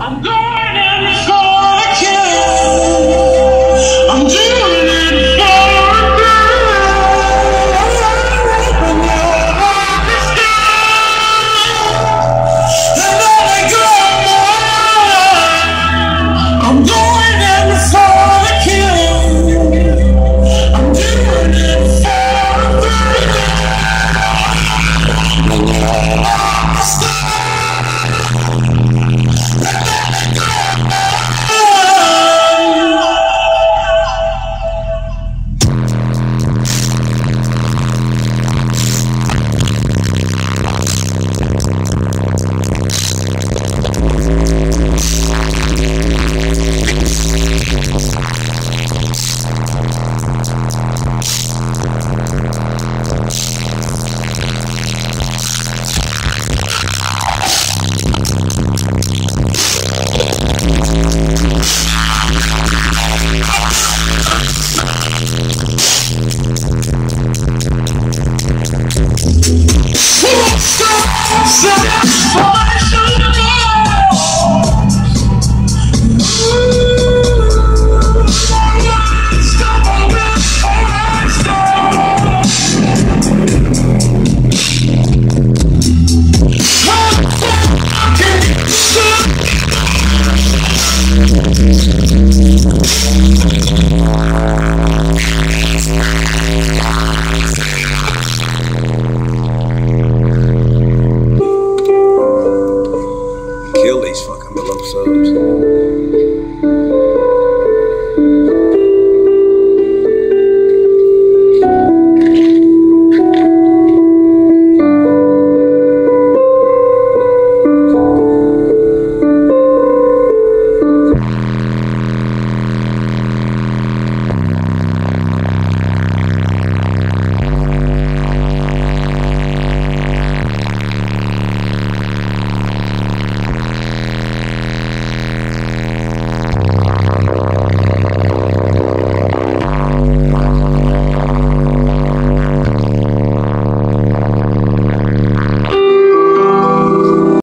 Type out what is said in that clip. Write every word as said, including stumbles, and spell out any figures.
I'm going in for a kill. I'm doing it for a girl. When your heart is gone, and all I got more. I'm going in for a kill. I'm doing it for a girl. When your heart is gone. Kill these fucking below subs.